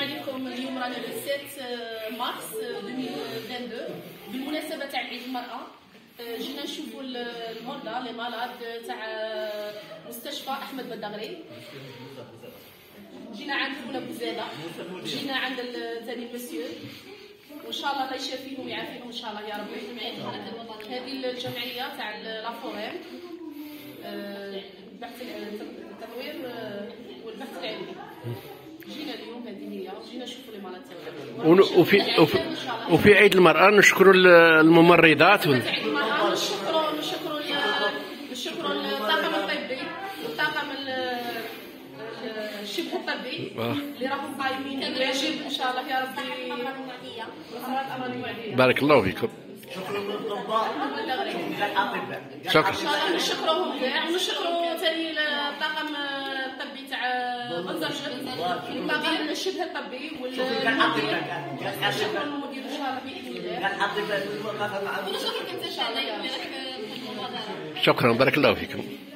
عليكم اليوم رانا لو 7 مارس 2022 بالمناسبه تاع عيد المراه. جينا نشوفوا المرضى لي مالاد تاع مستشفى احمد بدغري. جينا عند خونا بوزاده، جينا عند ثاني مسيو، وان شاء الله الله يشافيهم ويعافيهم ان شاء الله يا ربي. هذه الجمعيه تاع لافوريم البحث التطوير والبحث العلمي. جينا اليوم هذه هي، جينا نشوفوا لي مرات. وفي عيد المرأة نشكروا الممرضات عيد المرأة نشكروا الطاقم الطبي والطاقم الشبه الطبي اللي راهم قايمين بالواجب ان شاء الله يا ربي. بارك الله فيكم. شكرا للأطباء والأطباء. شكرا. نشكروهم كاع ونشكروا ثاني الطاقم الطبي تاع بنزرشد، الطاقم الشبه الطبي والمدير ان شاء الله باذن الله. شكرا بارك الله فيكم.